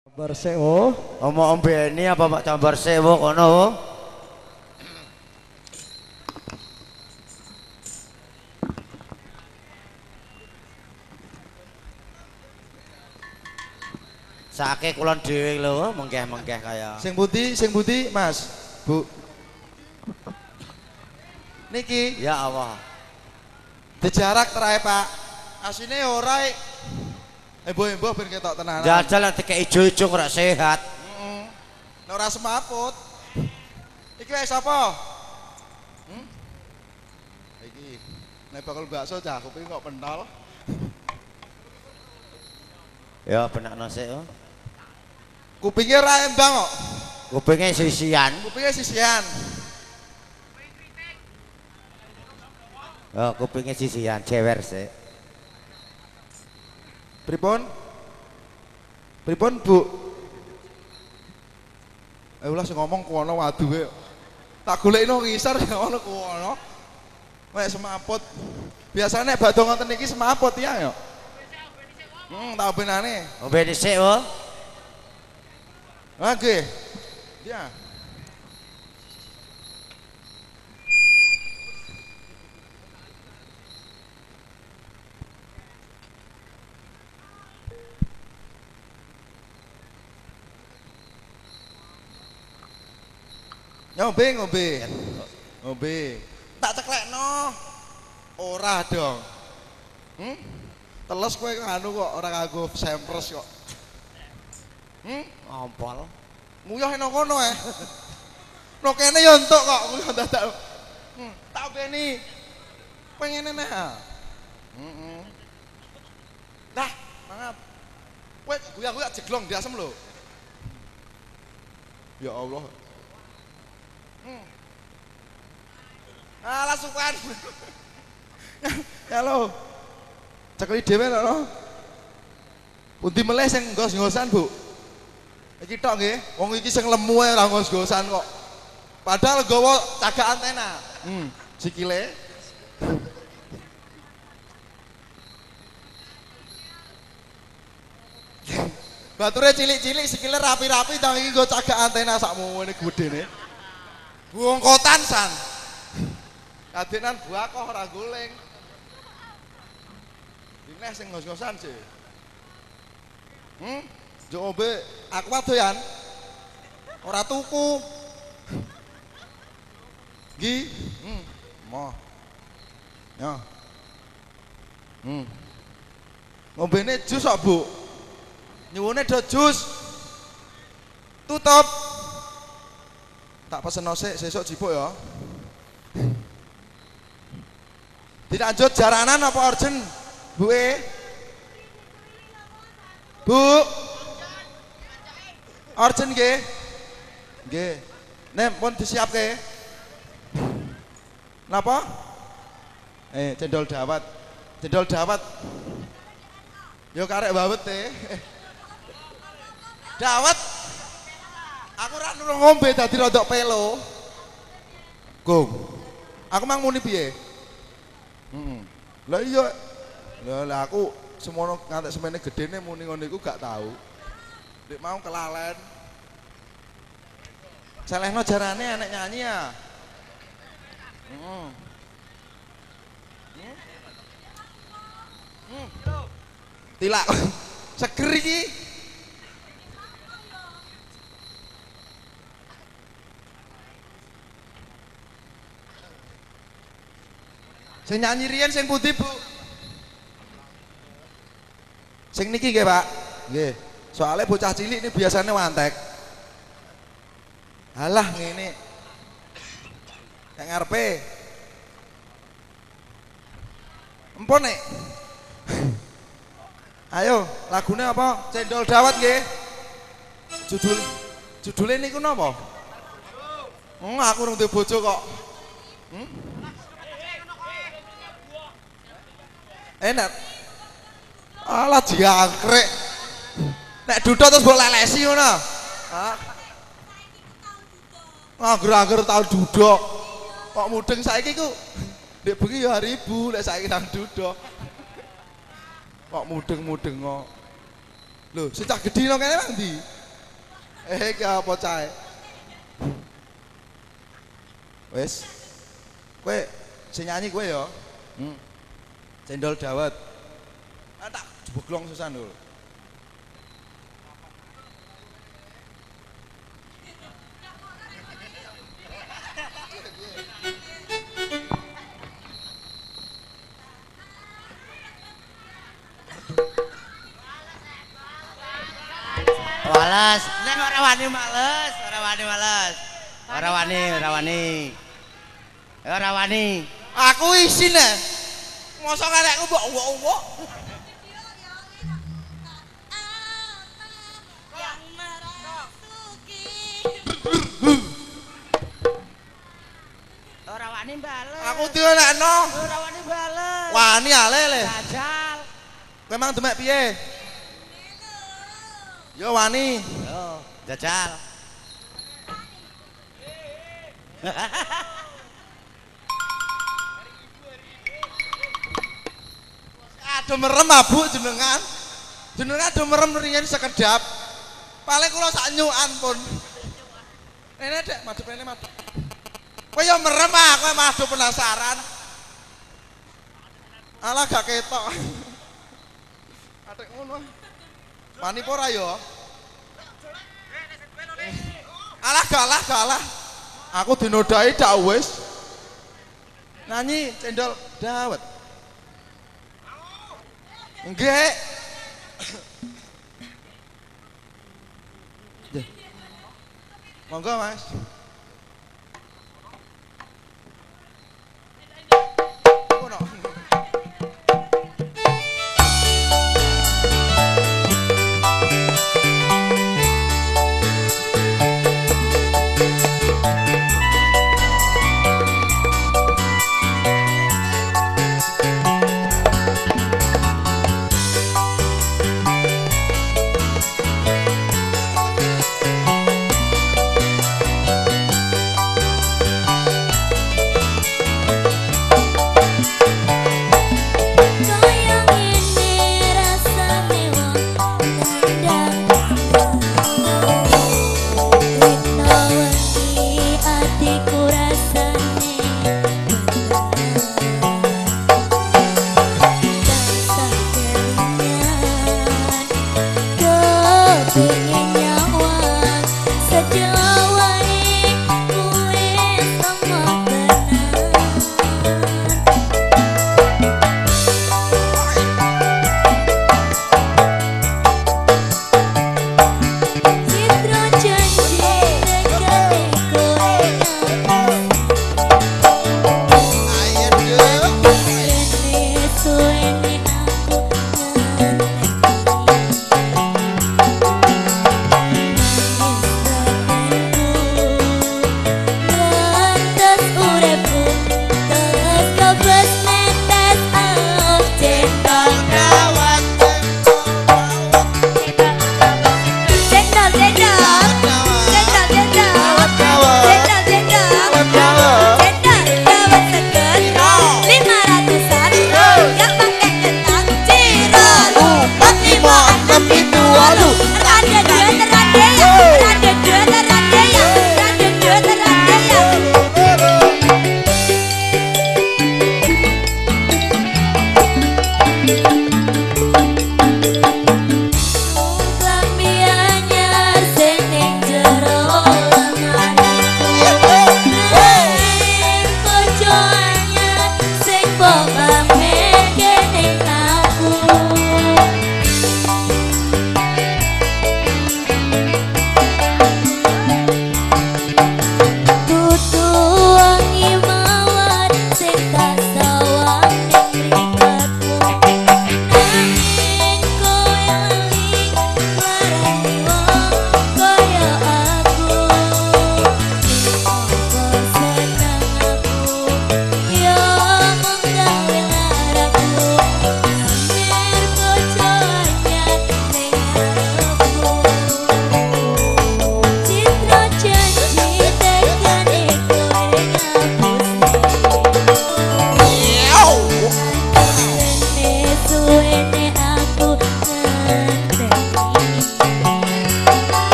Cabar sewo. Omong ombeni apa Pak Cabar sewo kono? Sake kulon dhewe lho, mengkeh-mengkeh kaya. Sing putih, Mas. Bu. Niki, Ya Allah. dijarak terae, Pak. Asine ora embo-embo ben ketok tenanan. Jajal nanti kayak ijo-ijo ora sehat. Heeh. Nek ora semaput. Iki wae sapa? Iki. Nek bakal bakso cah kuping kok pentol. Ya benak nasi oh. Kupinge ora embang kok. Kupingnya sisian. Kupinge sisian. Oh, kupingnya sisian, cewer sih. Pripun? Pripun, Bu? Ulah sing ngomong kono waduhe. Tak golekno ngisor sing ngono kono. Nek semaput. Biasane nek badhe ngoten iki semaput ya yo. Tak benane. Ombeni sik oh. Ha nggih. Ya. Ngombe. Tak ceklekno. Ora dong. Teles kowe anu kok ora kanggo sempres kok. Ngompol. Nguyah nang kono no kene yo entuk kok nguyah dadak. Tak beni. Pengen neh. Dah, mangap. Kowe guyah-guyah jeglong diasem lho. Ya Allah. Alah sukan. Halo. Cekeli dhewe lho. Pundi meleh sing ngos-ngosan, Bu? Iki tok nggih. Wong iki sing lemu ae ora ngos-ngosan kok. Padahal gawa cagak antena. Sikile. Bature cilik-cilik sikile rapi-rapi ta iki nggo cagak antena sakmu ngene gedene. Bungkotan san. Kadenan buakoh ora guling. Dineh sing ngos-ngosan sih. Njok ombe aku wadoyan. Ora tuku. Gi. Moh. Ya. Ngombene jus kok, Bu. Nyuwune do jus. Tutup. Tak peseno sik sesuk jipuk ya. Dilanjut jaranan apa urgent? Bu Bu. Urgent nggih. Nggih. Nek pun disiapke. Napa? Cendol dawet. Cendol dawet. Yo karek bawet Dawet. Aku ora nurung ngombe dadi rodok pelo. Gong. Aku mang muni piye? Lah iya. Lah aku semono ngantek semene gedene muni ngono iku gak tahu. Nek mau kelalen. Selehno jarane enek nyanyi ya. Tilak. Seger iki. Sing nyanyi riyen sing putih, Bu. Sing niki nggih, Pak. Nggih. Soalnya bocah cilik ini biasanya wantek. Halah ngene. Yang ngarepe. Empon nek. Ayo, lagune apa? Cendol dawet nggih. Judule niku napa? Aku urung duwe bojo kok. Enak. Alah jangkrik. Nek duduk terus mbok lelesi ngono. Angger-angger tau duduk. Kok mudeng saiki ku. Nek bengi ya 1000, nek saiki nang duduk. Kok mudeng-mudeng kok. Lho, sing cah gedhi nang kene nang ndi? Iki apa cae? Wes. Kowe sing nyanyi kowe ya. Cendol dawet. Ah tak jeblong susan lho. Males, nek ora wani males, ora wani males. Ora wani, ora wani. Ora wani. Aku isin e. Mosok elekku mbok uwok-uwok. Ora wani bales. Aku dionekno. Ora wani bales. Wani ale le. Jajal. Kowe mang demek piye? Yo wani. Yo, jajal. Aduh merem mabuk jenengan. Jenengan aduh merem riyen sekedap. Paling kula sak nyukan pun. Rene Dek, madhep rene madhep. Kowe yo merem ah, kowe madhep penasaran. Alah gak ketok. Atek ngono. Wani apa ora yo? Alah galah. Aku dinodai dak wis. Nyanyi cendol dawet. Nggih. Monggo Mas. Ngono.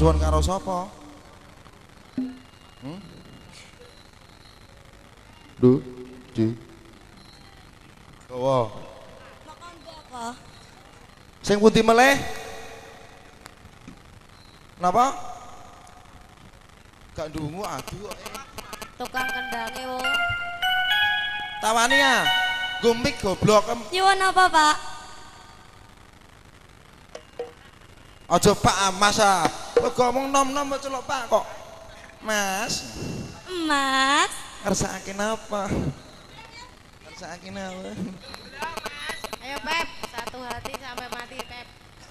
suwun karo sapa? Du, di. Gawa. Makan apa? Sing pundi meleh? Napa? Gak ndungu aduh kok. Tukang kendange wong. Tawani ya. Gumik goblok. Nyuwun apa, Pak? Aja Pak Mas ah. Kok ngomong nom-nom kok celok Pak kok. Mas. Mas. Ngersakake napa? Ngersakake napa? Ayo Pep, satu hati sampai mati Pep.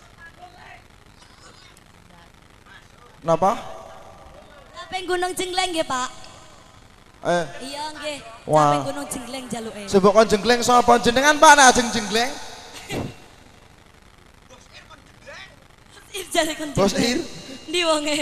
Napa? Sampai Gunung Jengleng nggih, Pak. Iya nggih. Wah. Sampai Gunung Jengleng jaluke. Sebab kon jengleng sapa jenengan Pak nah jengleng? Jare kon. Bos Ir. Ndi wonge?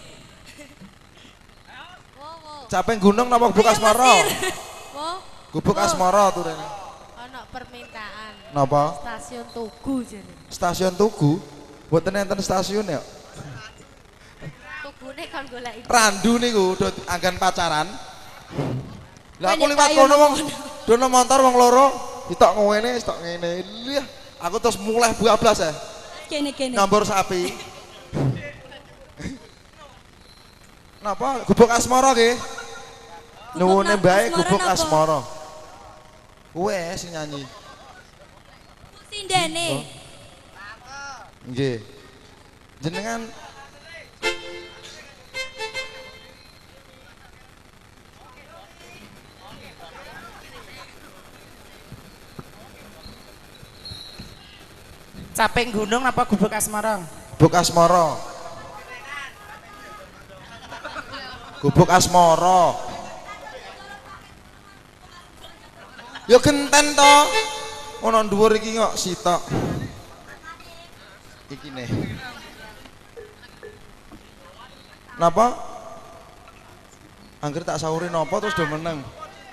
Capek gunung napa Gubuk Asmara? Wo. Gubuk Asmara turene. Ana permintaan. Napa? Stasiun Tugu jane. Stasiun Tugu. Mboten enten stasiun ya. Tugune kon goleki. Randu niku do anggan pacaran. Lah aku Banyak liwat kayu kono wong nemono. dono motor wong loro, ditok ngene, ditok ngene. Liah, aku terus mulai bablas ya. Kene. Nyambur sapi. Napa? Gubuk Asmara nggih. Nuwune bae Gubuk Asmara. Kuwe sing nyanyi. Sindene. Nggih. Jenengan Caping gunung apa Gubuk Asmara? Gubuk Asmara. Gubuk Asmara. Yo genten to. Ono dhuwur iki kok sitok. Iki nih. Napa? Angger tak sahuri napa terus do meneng.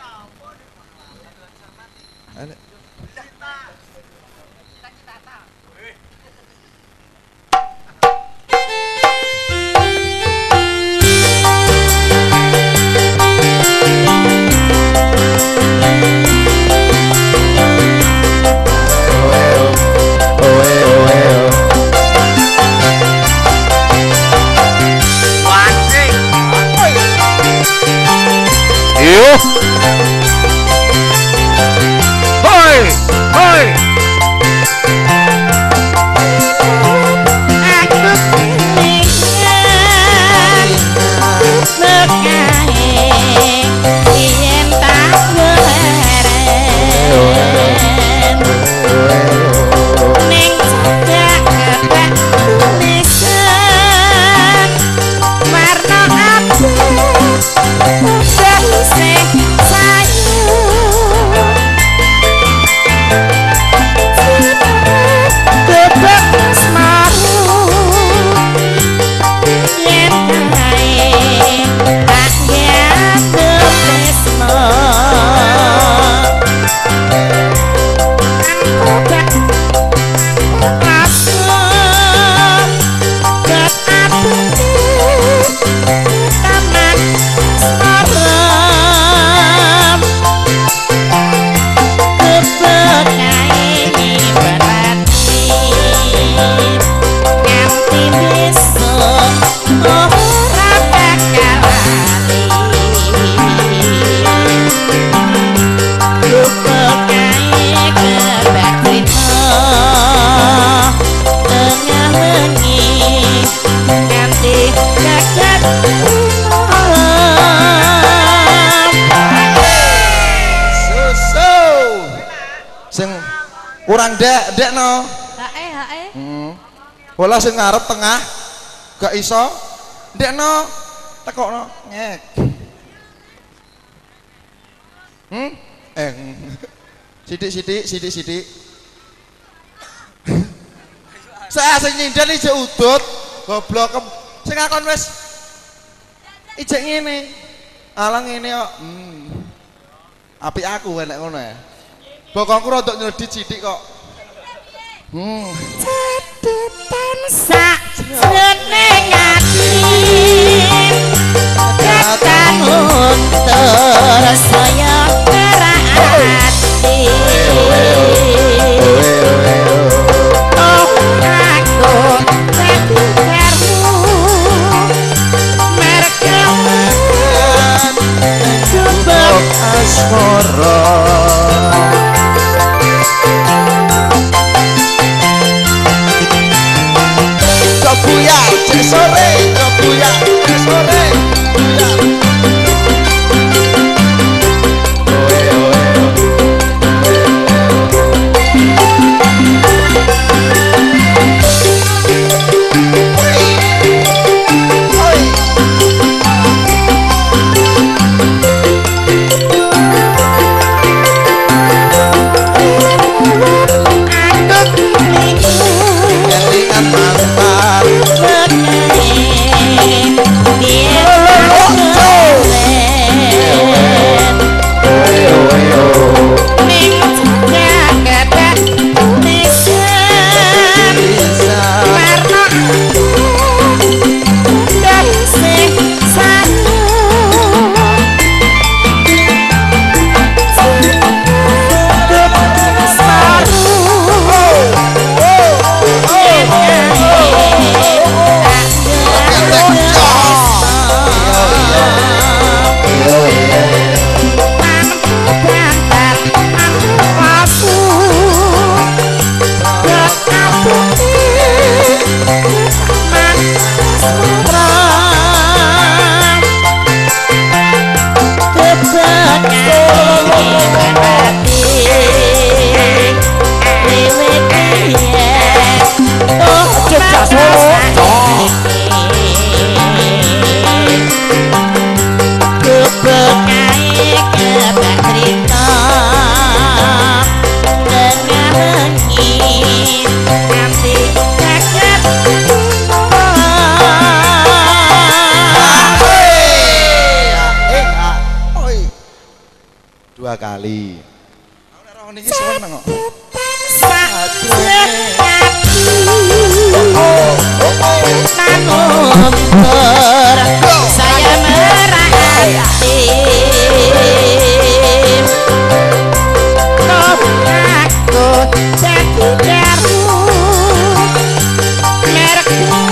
Kurang dek no. Hae. Bola sing ngarep tengah gak iso. Dek no. Tekokno ngek. Sidik. Saya sing nyindan ijek udut, goblok. Sing ngakon wis ijek ngene. Alang ngene kok. Apik aku enek ngono ya. Bokongku rodok nyedit sithik kok. Cedetan sak jeneng ati cek sore yo buyar cek sore buyar dua kali. Aku nek roh niki seneng kok. Saya merahati aku jadi baru merekku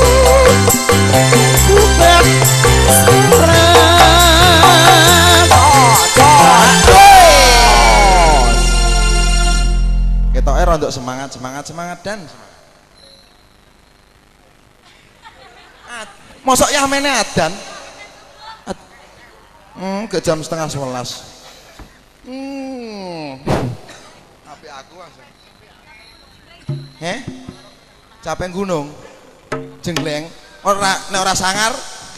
Ketoke rontok semangat dan mosok ya mene adan. Ke jam setengah 11. Tapi aku langsung. Capek gunung. Jengleng. Nek ora sangar.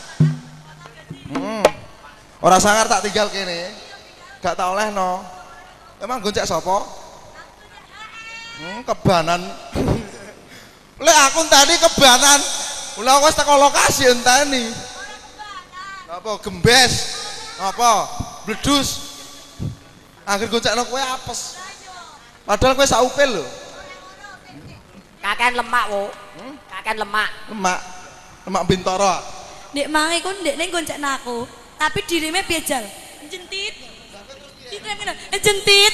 Ora sangar tak tinggal kene. Gak tak olehno. Emang goncek sapa? Kebanan. Lek aku tadi kebanan. Ulah wis teko lokasi enteni. Apa gembes? Apa bledus? Akhir goncekno kowe apes. Padahal kowe sak upil lho. Kakean lemak wo. Kakean lemak. Lemak Bintoro. Ndek mangi ku ndekne goncekno aku, tapi dirime bejal. Jentit. Ditrem ngene. Jentit.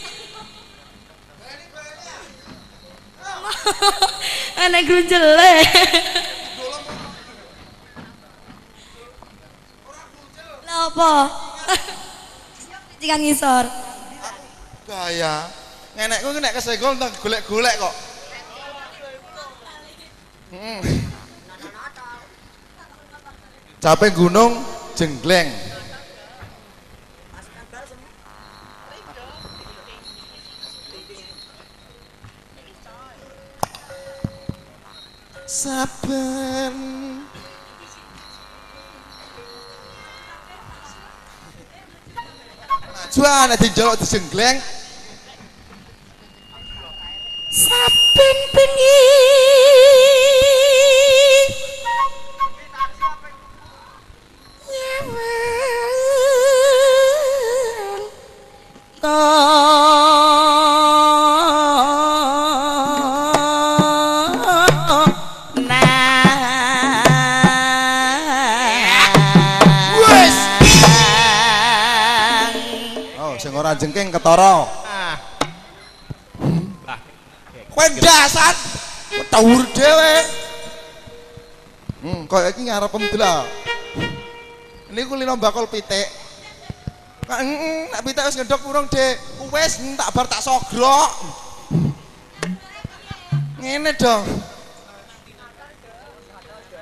Anak grunjele. Lah apa? Cikan ngisor. Bahaya. Nenekku nek kesenggol nang golek-golek kok. Capek gunung jenggleng. Saben Juan nek dijolok dijenggleng Saben bengi jengking ketara. Kowe dasar tawur dhewe. Kok iki ngarep ndela. Niku lino bakul pitik. Nek pitik wis ngedhok urung, Dik. Wis tak bar tak sogrok. Ngene dong.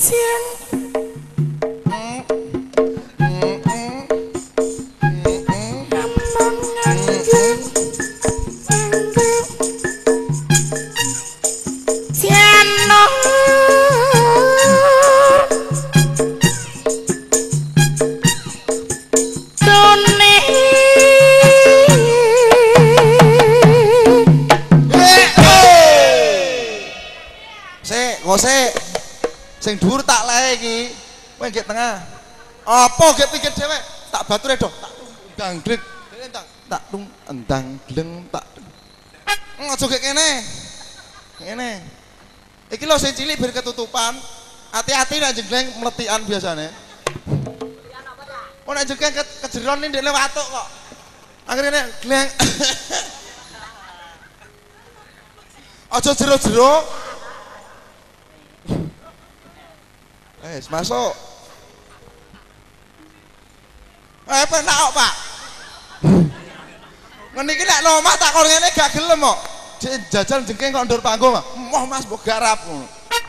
Siang sing dhuwur tak lehe iki. Kowe nggih tengah. Apa nggih pinggir dhewe? Tak bature do. Tak endang gleng. Tak tung endang gleng tak. Aja gek kene. Kene. Iki lho sing cilik ben ketutupan. Hati-hati nek jengleng mletikan biasane. Oh nek jengleng kejeron ning ndekne watuk kok. Akhire nek gleng. Aja jero-jero. Masuk. Penak kok, Pak. Ngene iki nek nomah tak kon ngene gak gelem kok. Jajal jengking kok ndur panggung. Moh Mas mbok garap ngono.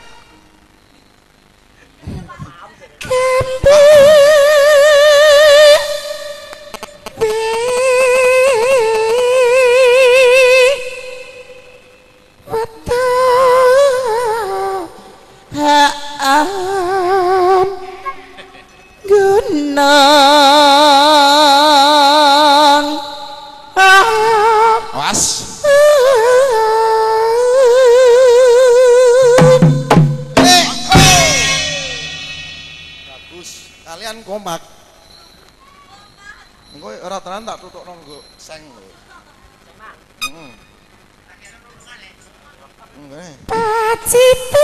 Kalian kompak. Engko ora tenan tak tutukno nggo seng lho. Heeh. Nggih. Pacite.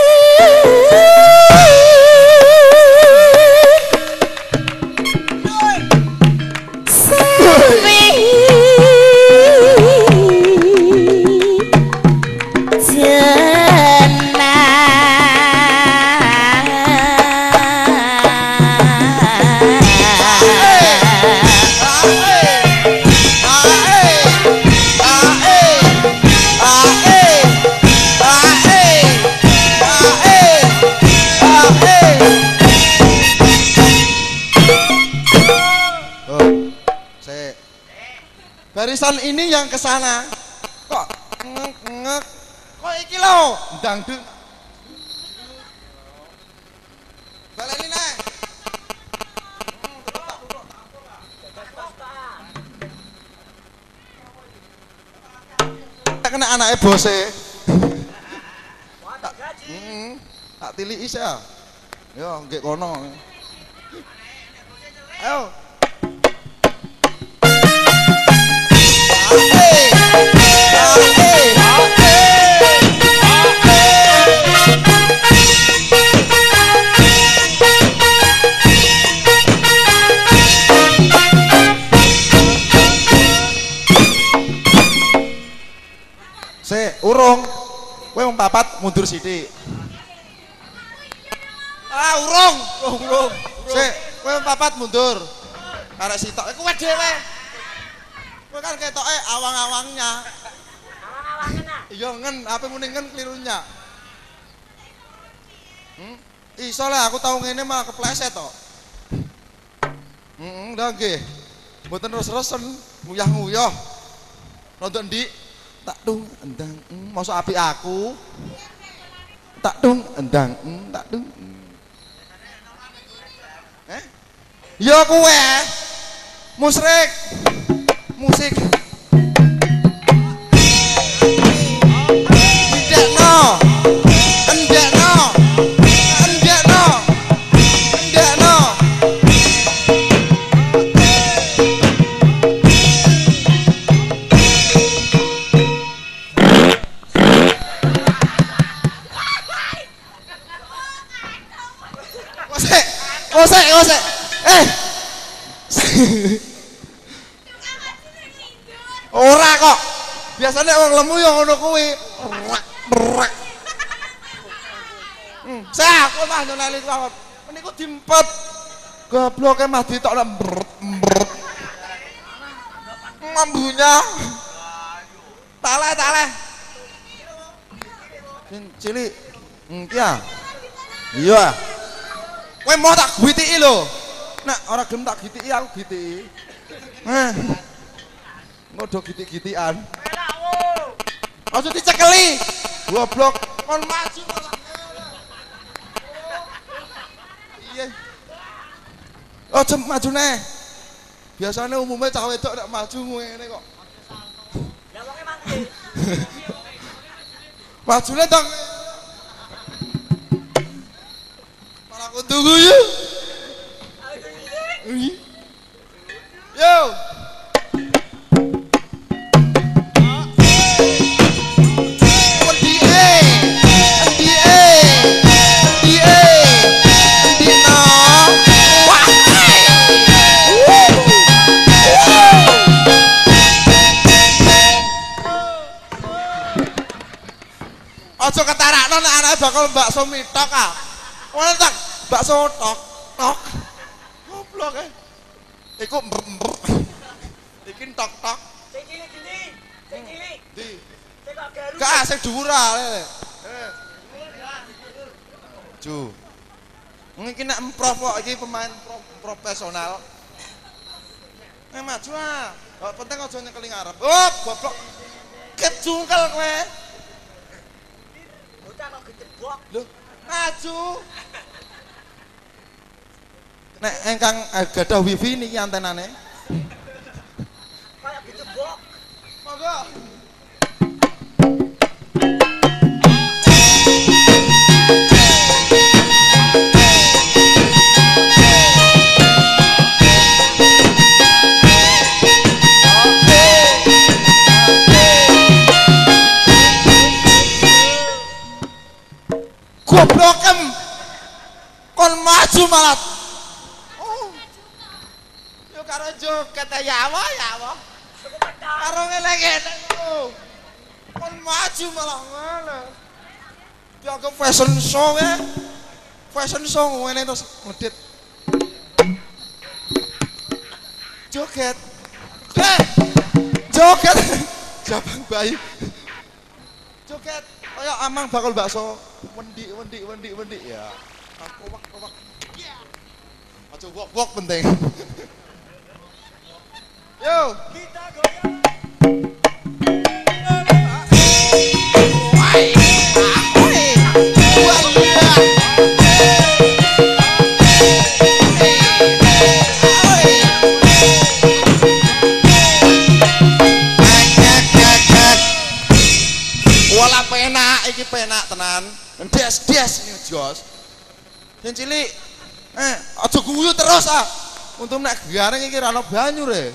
Barisan ini yang ke sana. Kok ngek. Kok iki lho, dangdut. Baleni nek. Kena anake bose. Tak tiliki sih ya. Yo nggih kono. Ayo. Urung, kowe wong papat mundur sithik. Urung. Sik, kowe wong papat mundur. Arek sitok, kowe dhewe. Kowe kan ketoke awang-awangnya. Awang-awangnya. Iya ngen, apa muni ngen klirunya. Iso lah aku tau ngene malah kepleset to. Ndak nggih. Mboten terus-terusen, nguyah-nguyah. Nonton ndik tak dung endang masa api aku tak dung endang tak dung ya kowe musrik musik endekno endekno endekno endekno Kosek. Ora kok. Biasanya wong lemu yo ngono kuwi. Brak. Sak, kowe mah nyoleli kok. Meniku diempet. Gobloke mah ditokno mbret. Mambunya. Taleh. Cilik. Iya. Kowe mau tak gwitiki lho. Nek ora gelem tak gitiki aku gitiki. Ngodo gitik-gitikan. Aja dicekeli. Goblok kon maju malah. Iya. Aja maju neh. Biasanya umumnya cah wedok nek maju ngene kok. Lah wong mangke. Majune dong. Malah aku tunggu ya. Yo. Aja ketarakno nek anake bakal bakso mitok ah. Ngono tak bakso tok tok. Goblok e. Iku mber. Iki tok tok. Sing cilik ndi? Sing cilik. Ndi? Sing kok garu. Gak sing dhuwur ah. Ju. Iki nek improv kok iki pemain profesional. Maju ah. Gak penting aja nyekeli ngarep. Oh, goblok. Kecungkel kowe. Bocah kok gedebok. Lho, maju. Nek engkang gadah wifi niki antenane. Kayak gedebok. Monggo. Goblokem. Kon maju malah. Oh. Yo karo joget ya apa? Karo ngene-ngene lho. Kon maju malah ngono. Yo ke fashion show ya. Fashion show ngene terus ngedit. Joget. Joget. Jabang bayi. Joget. Kaya amang bakal bakso wendi ya. Kowak. Aja wok penting. Yo. Kita goyang. Wala penak iki penak tenan. Des ini jos. Sing cilik aja guyu terus ah. Untung nek garing iki ra ono banyu re.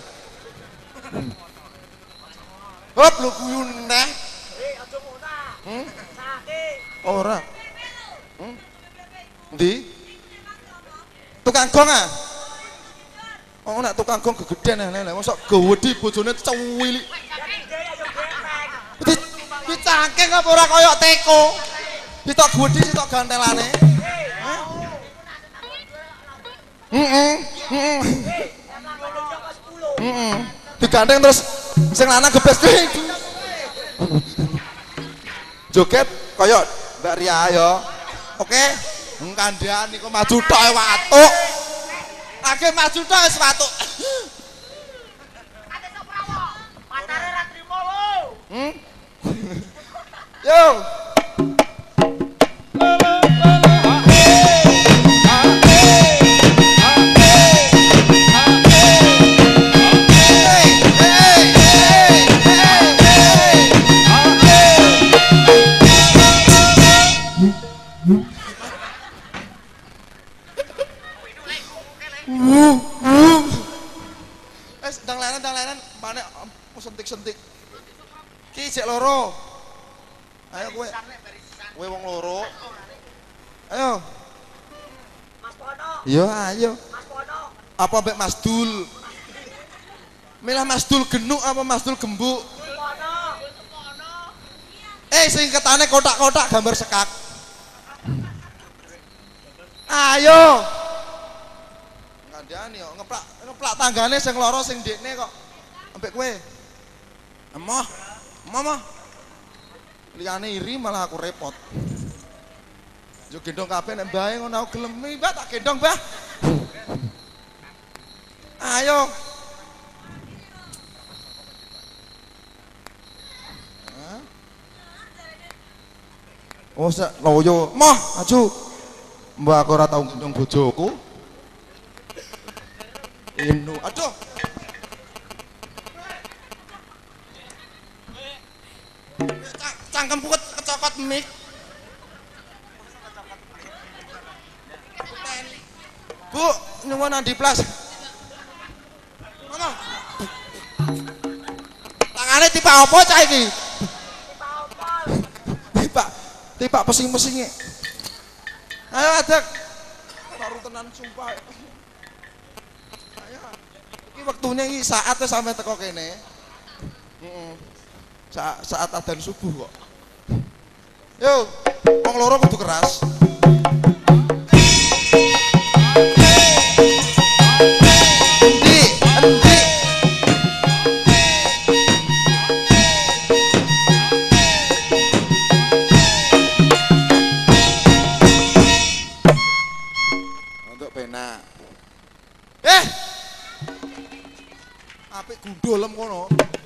Hop lu guyu neh. Aja ngono. Sakit. Ora. Ndi? Tukang gong ah. Oh nek tukang gong gegeden lho. Mosok gawedi bojone cuwili. Dicangking apa ora kaya teko. Ditok gudi ditok gantelane. Digandeng terus sing lanang gebes. Joget kaya Mbak Ria ya. Oke. Kandhan niku maju tok watuk. Age maju tok wis watuk. Ate sok prawo. Pacare ra trimo lho. Yo. Dang lanan mana sentik-sentik. Ki cek loro. Ayo kowe. Kowe wong loro. Ayo. Mas Pono. Iya, ayo. Mas Pono. Apa mbek Mas Dul? Milah Mas Dul genuk apa Mas Dul gembuk? Pono. Sing ketane kotak-kotak gambar sekak. Ayo. Ngandani kok ngeplak tanggane sing loro sing ndekne kok. Ambek kowe. Emoh. Liyane iri malah aku repot. Yo gendong kabeh nek mbae ngono aku gelem, Mbah tak gendong, Mbah. Ayo. Oh, loyo. Moh, maju. Mbak aku ora tau gendong bojoku. Inu, aduh. Cangkemku kecokot mik. Bu, nyuwun Andi Plas. Ngono. Tangane tipak apa cah iki? Tipak pesing-pesinge. Ayo adek. Baru tenan sumpah. Ayo. Iki wektune iki saat wis sampe teko kene. Heeh. Saat adzan subuh kok. Yo, wong loro kudu keras. Apik gundolem kono.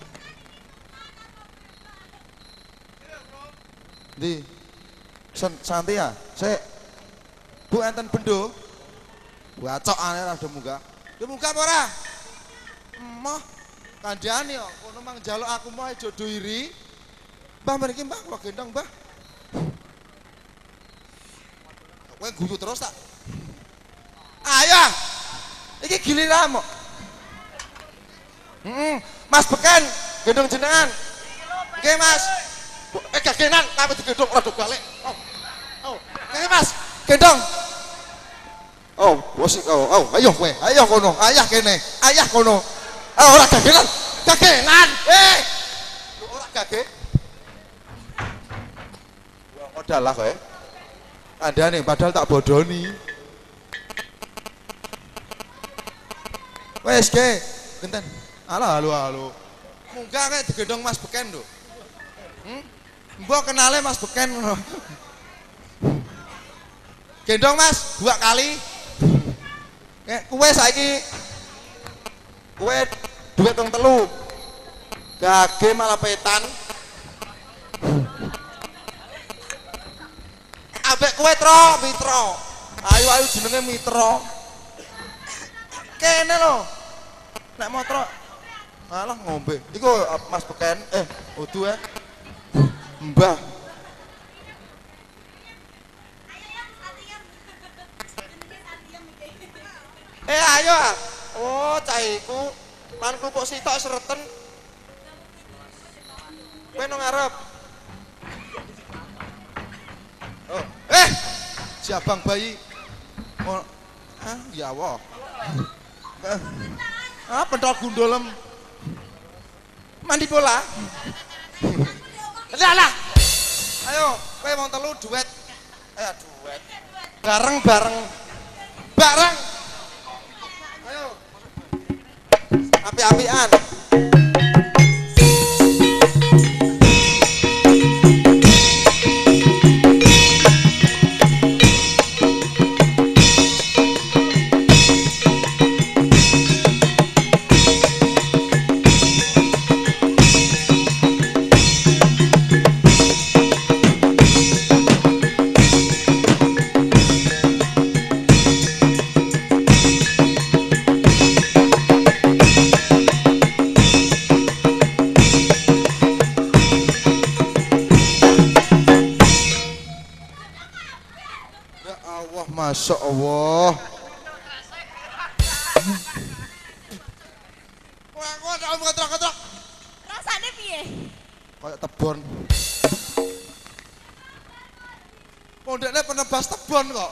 Ndi? Santai ya? Sik. Bu enten bendo. Bacokane ra do munggah. Yo munggah apa ora? Emoh. Kandhane kok kono mang njaluk aku mau jodoh iri. Mbah mriki Mbah kula gendong Mbah. Kowe guyu terus tak? Ayo. Iki giliranmu. Mas Beken, gendong jenengan. Nggih Mas. Gagenan tapi digendong rada balik. Oh. Nggih Mas, gendong. Oh, wis ayo kowe, ayo kono, ayah kene, ayah kono. Ora gagenan. Gagenan. Ora gage. Wah, modal lah kowe. Kandhane padahal tak bodoni. Wes ge, genten. Halo. Munggah kayak digendong Mas Beken lho. Mbok kenale Mas Beken ngono. Gendong Mas 2 kali. Kowe saiki kowe duit wong 3. Gage malah petan. Ambek kowe mitra. Ayo jenenge mitra. Kene lho. Nek motor malah ngombe. Iku Mas Beken, udu Mbah. Ayo. Oh, cah iku manku kok sitok sereten. Kowe nang ngarep. Oh, siabang bayi. Oh, ya Allah. Pentol gundolem. Mandi bola. Lah. Ayo, kowe wong 3 duet. Duet. Bareng. Ayo. Api-apian. Masya Allah. Wah, kok ada ketrok-ketrok. Rasane piye? Kayak tebon. Pondeknya penebas tebon kok.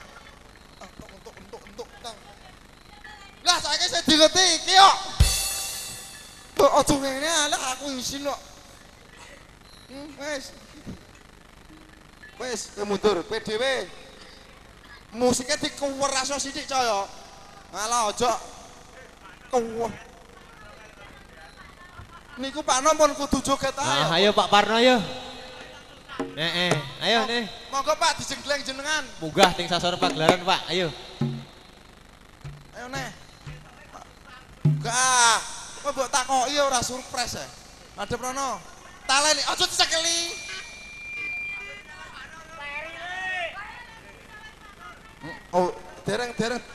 Untuk. Lah, saiki saya dileti iki kok. Kok aja ngene lah aku isin kok. Wes, mundur, PDW. Musiknya dikuwer aso sithik caya. Malah aja kuwer. Niku Pak Nom pun kudu joget ae. Nah, ayo Pak Parno yo. Ayo nih. Monggo Pak dijenggleng jenengan. Munggah ting sasor pagelaran Pak, ayo. Ayo neh. Enggak. Kok mbok takoki ora surprise ya. Madhep rono. Taleni aja dicekeli. Oh, dereng.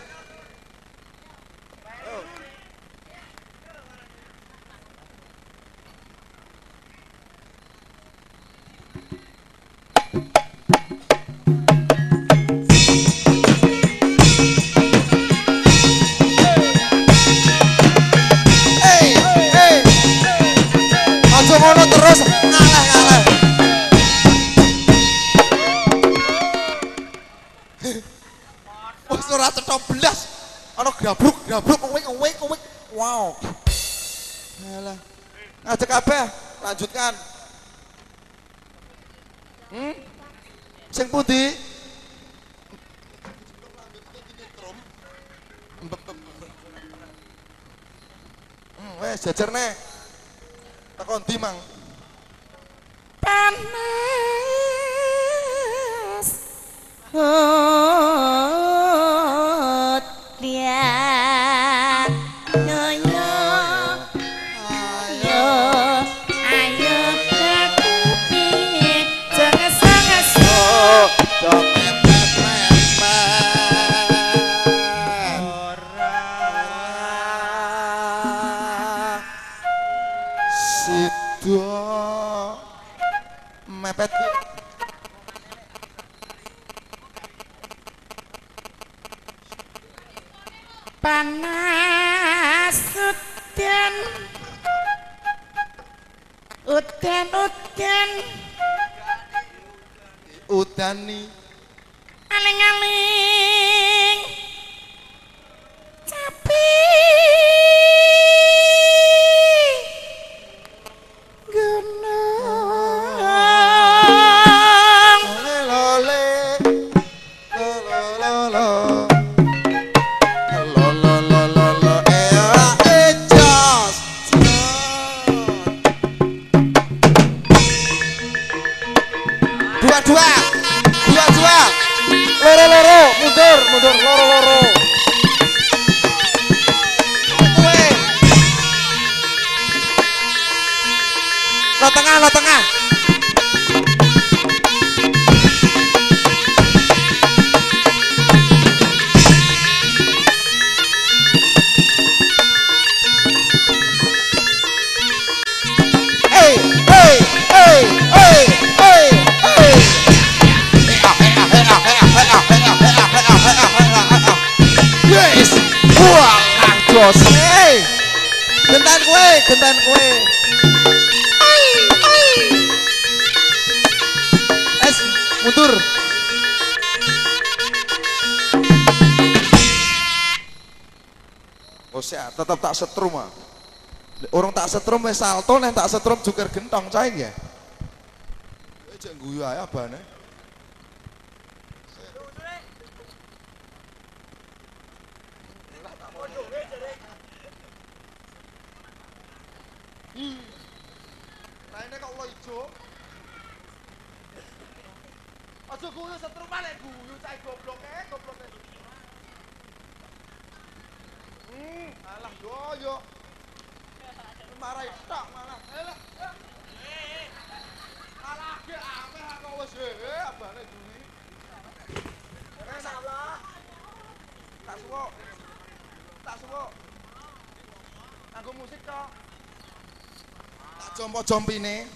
Aja ngono terus ngalah. Wes ora cetha blas. Ana gabruk, uwik. Wow. Alah. Ngajak kabeh, lanjutkan. Sing pundi? Wes jajerne. Tekon ndi mang? Panas dia nyonya ayo takuti jangan sangat Sido mepet. panas udan Udani aling-aling capi gunung lole ejos dua loro mundur loro kowe lo tengah yes buang jos gentan kue es mundur oh siap tetap tak setrum ah orang tak setrum wis salto nek tak setrum juker gentong caing ya jangan guyu ae abane raine kok lo ijo aja guyu setrum lek guyu cah gobloke alah yo marai tok malah alah alah ge ameh aku wis abane duwi masalah tak suwo aku musik tok tak jompo-jompine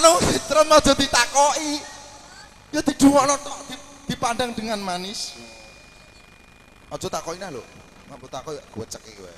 ngono Trem aja ditakoki. Ya diduwono tok dipandang dengan manis. Aja takoki nah lho. Ngapa takoki gue ceki kowe.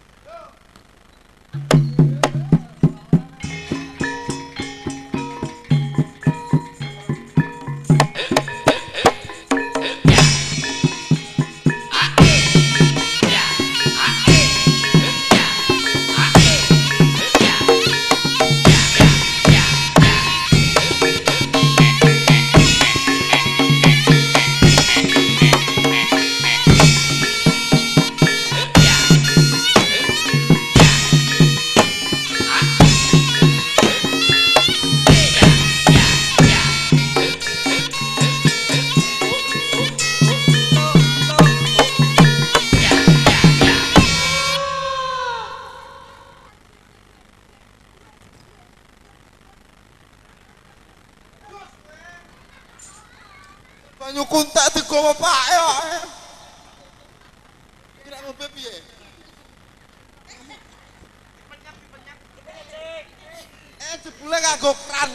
Banyu kuntak digowo pake kok. Kira ngombe piye? Jebule kanggo kran.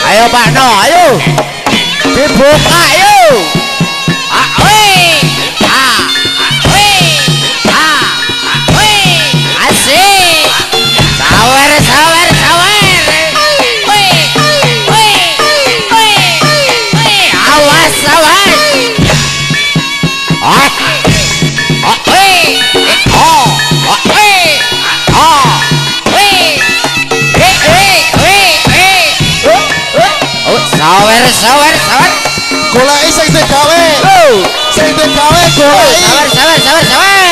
Ayo Pak No, ayo. Dibuka yuk. Asik. Sawer. Awas. Sawer. Goleki sing digawe. Sing digawe goleki. Sawer.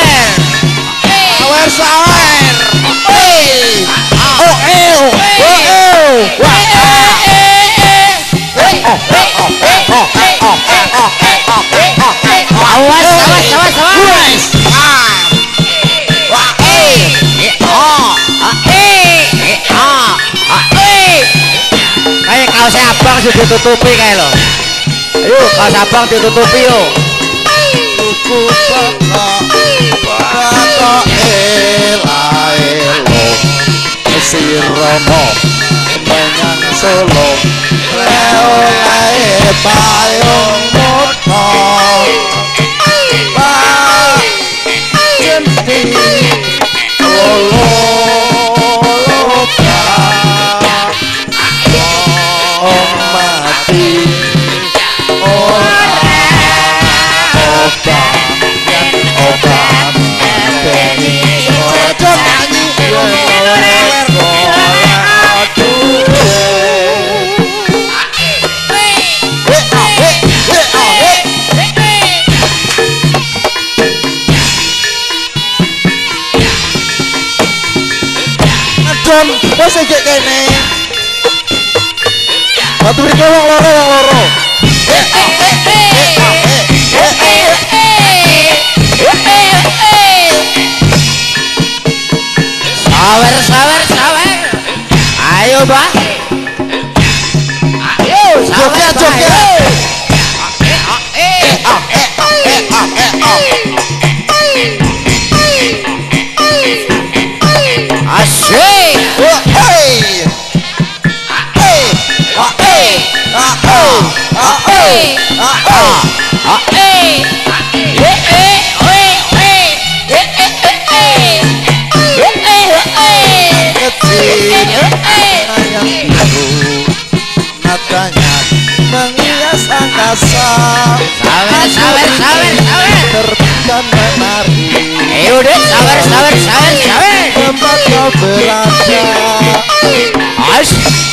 Kayak kaos abang sudah ditutupi kayak lo. Ayo kaos abang ditutupi yo. Tuku baka elo sirono menyang Solo oleh payung moto Pak Jenti lolo mati wes iki kene. Batu mriki wong loro. Sawer. Ayo, Mbah. Ayo, Joget. Asik. Matanya menghias angkasa. Sawer. Terbitan menari. Ayo deh, sawer. Tempat kau berada. As.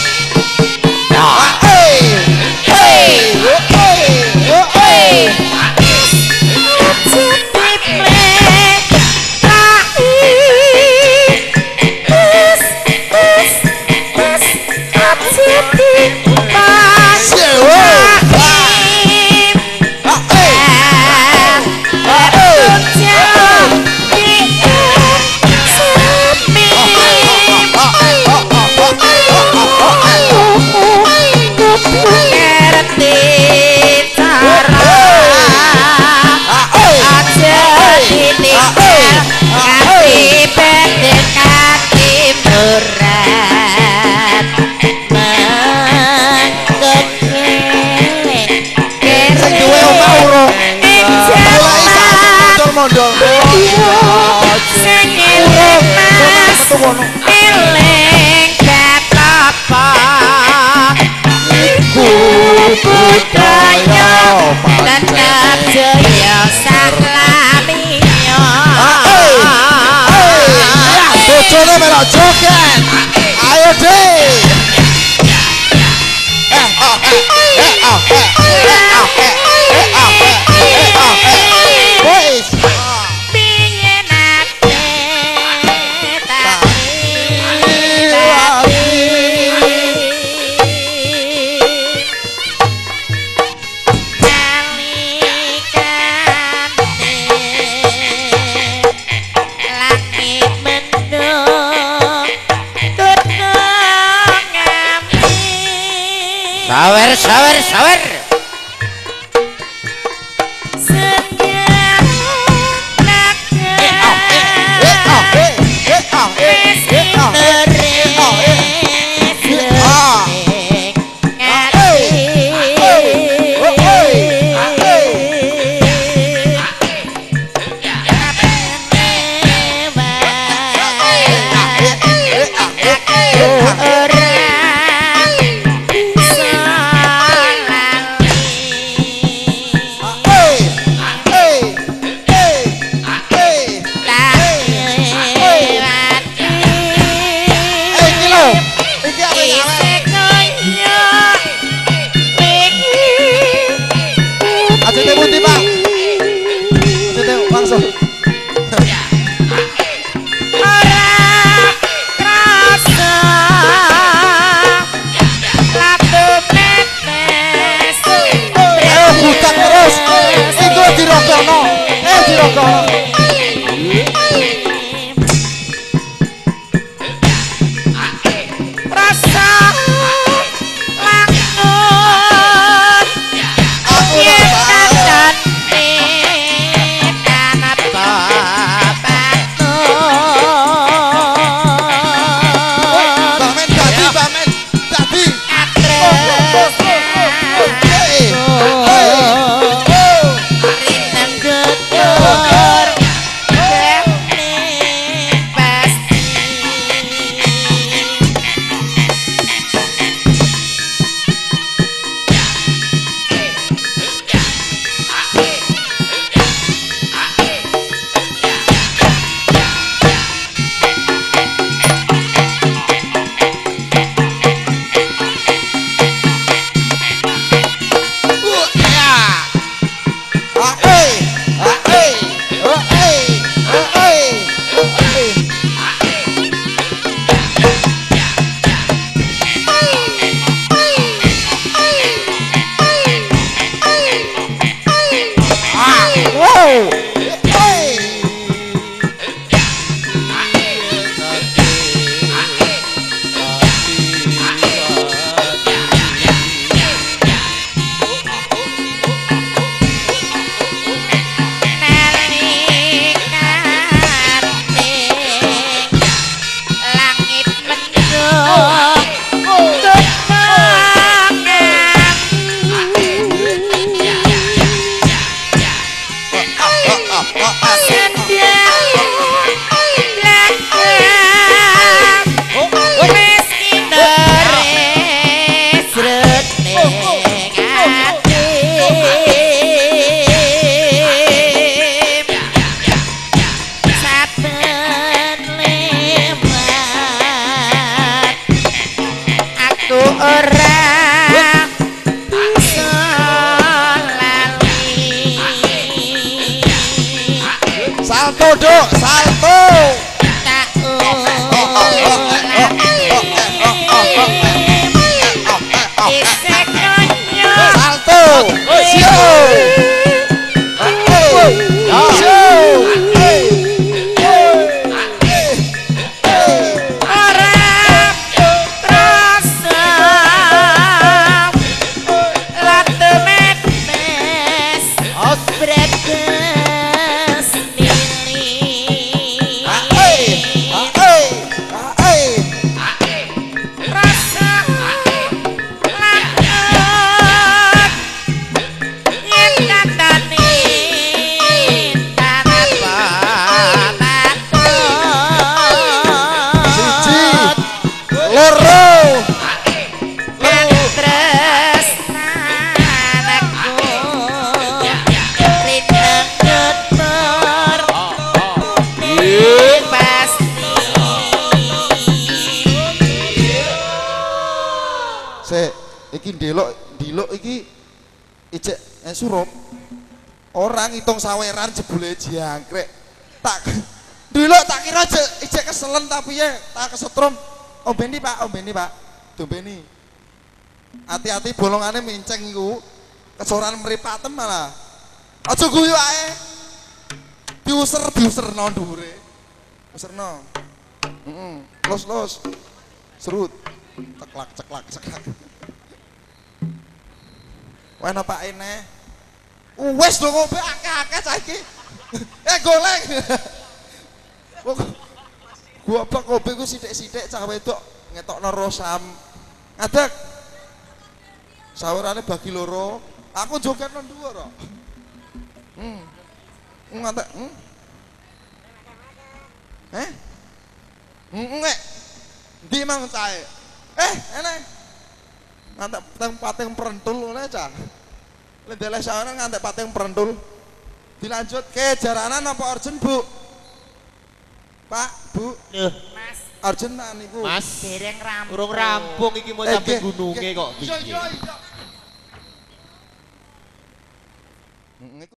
Joget. Ayo deh. Sawer. Rasa Salto dok, salto. Salto. Iki ndelok iki ijek surup. Orang ngitung saweran jebule jangkrik. Tak ndelok tak kira ijek keselen tapi ya tak kesetrum. Ombeni Pak, ombeni Pak. Dombeni. Hati-hati bolongane minceng iku. Kesoran mripatem malah. Aja guyu ae. Diuser-diuserno dhuwure. Userno. Los. Serut. Ceklak. Wah napa ene? Wes lho ngombe akeh-akeh saiki. Goleng. Gua apa kopi ku sithik-sithik cah wedok ngetokno rosam. Ngadeg. Sawerane bagi loro. Aku joget nang dhuwur kok. Ngadeg. Nek. Ndi mang cahe? Ene. Ngantek pating perentul ngene cah. Lendeleh sawana ngantek pating perentul. Dilanjut ke jaranan apa Arjun, Bu? Pak, Bu. Lho, Mas. Arjun tak niku. Mas. Dereng rampung. Urung rampung iki mau sampe gununge kok. Iya.